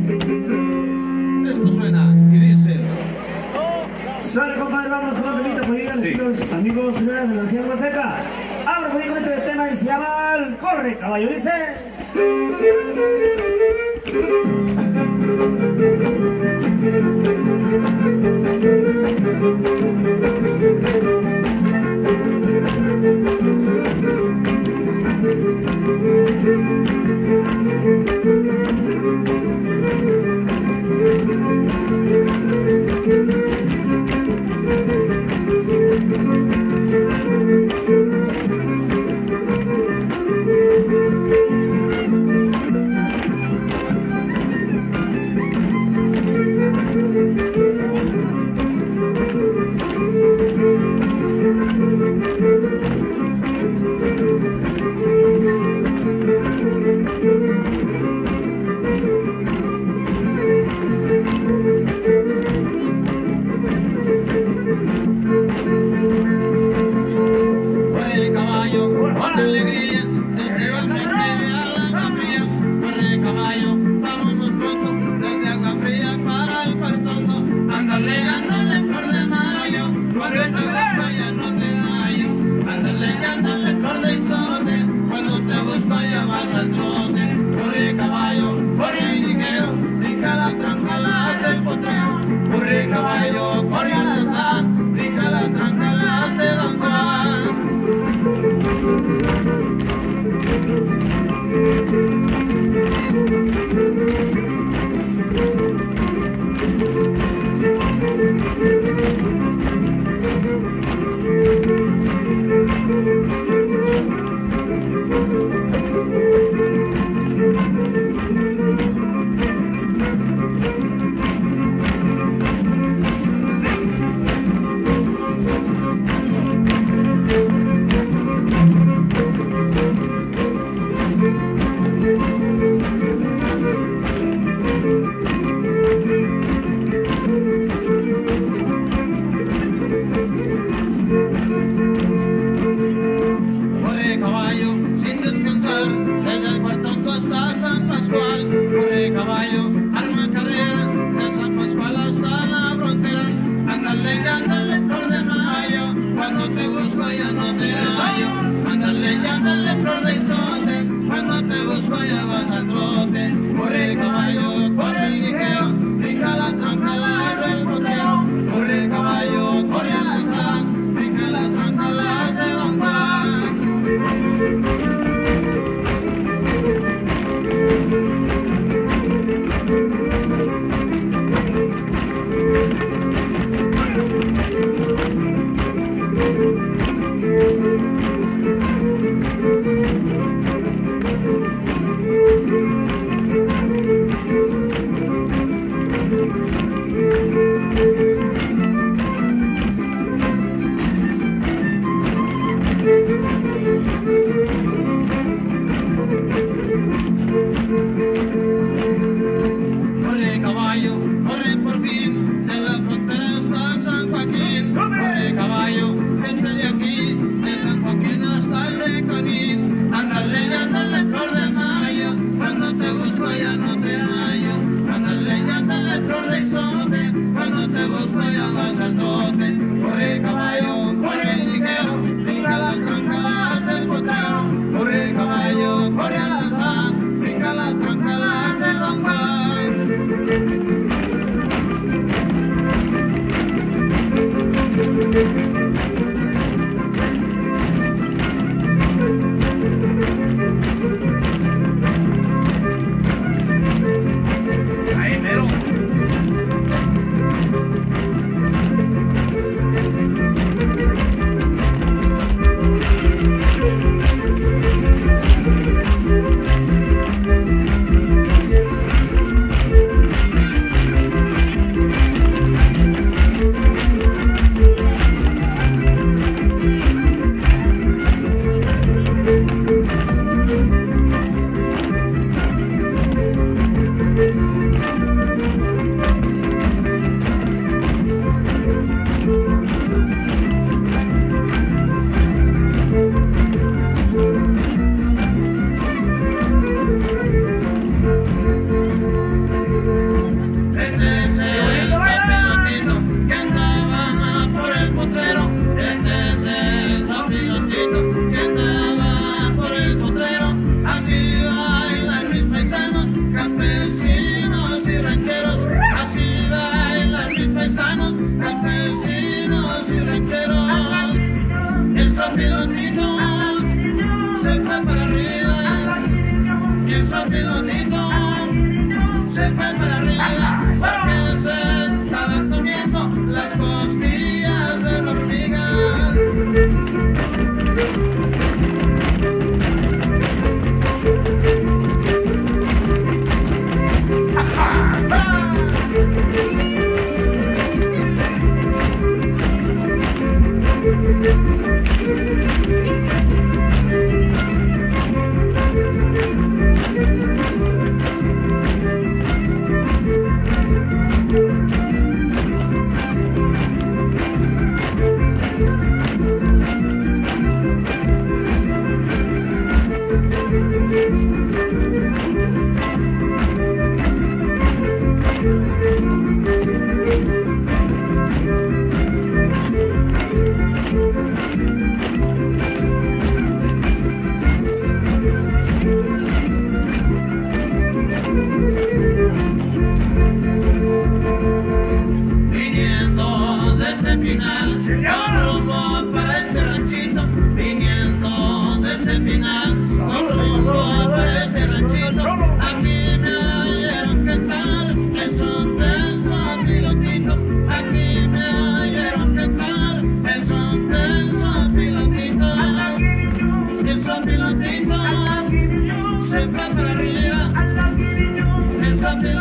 Esto suena y dice... Sale, compadre, vamos con otro temita, pues digan sus amigos de la Universidad de Huasteca. Vamos con este tema y se llama el Corre Caballo, dice...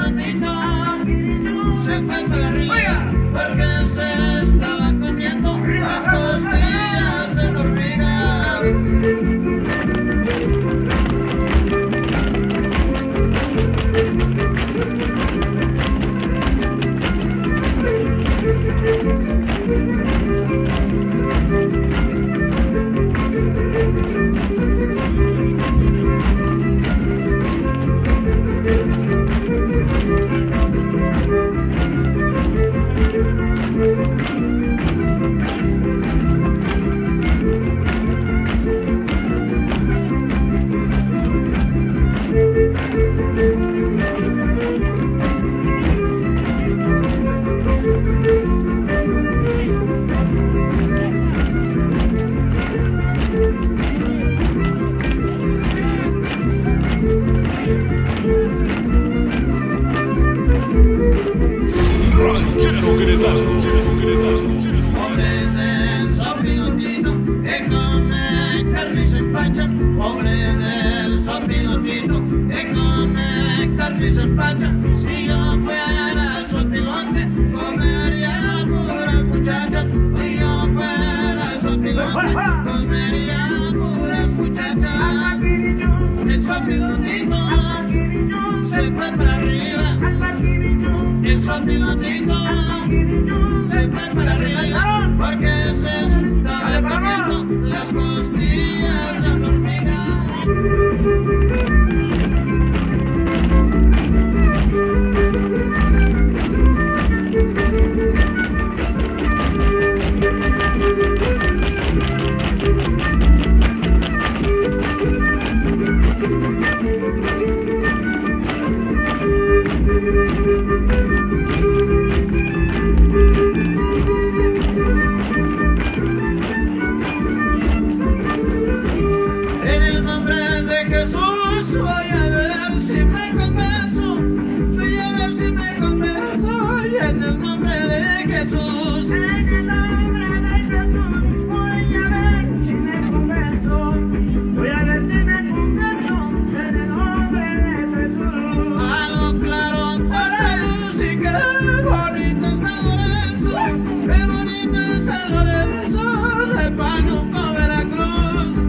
pilotito se fue para arriba porque se estaba comiendo las costillas de una hormiga. Pobre del sopilotito que come carne y se empacha. Si yo fuera sopilote, comería puras muchachas. Si yo fuera sopilote, comería puras muchachas. El sopilotito se fue para arriba. El sopilotito se fue para arriba porque se estaba comiendo las costillas de una hormiga. Voy a ver si me convenzo, voy a ver si me convenzo, y en el nombre de Jesús, en el nombre de Jesús, voy a ver si me convenzo, voy a ver si me convenzo, en el nombre de Jesús. Algo claro esta luz y qué bonito es San Lorenzo, qué bonito es San Lorenzo, de Pánuco, Veracruz.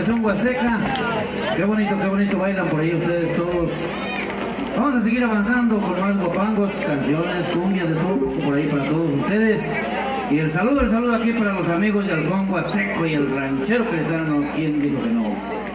son huasteca. Qué bonito bailan por ahí ustedes todos. Vamos a seguir avanzando con más guapangos, canciones, cumbias, de todo por ahí para todos ustedes. Y el saludo aquí para los amigos del Halcón Huasteco y el ranchero cretano. ¿Quién dijo que no?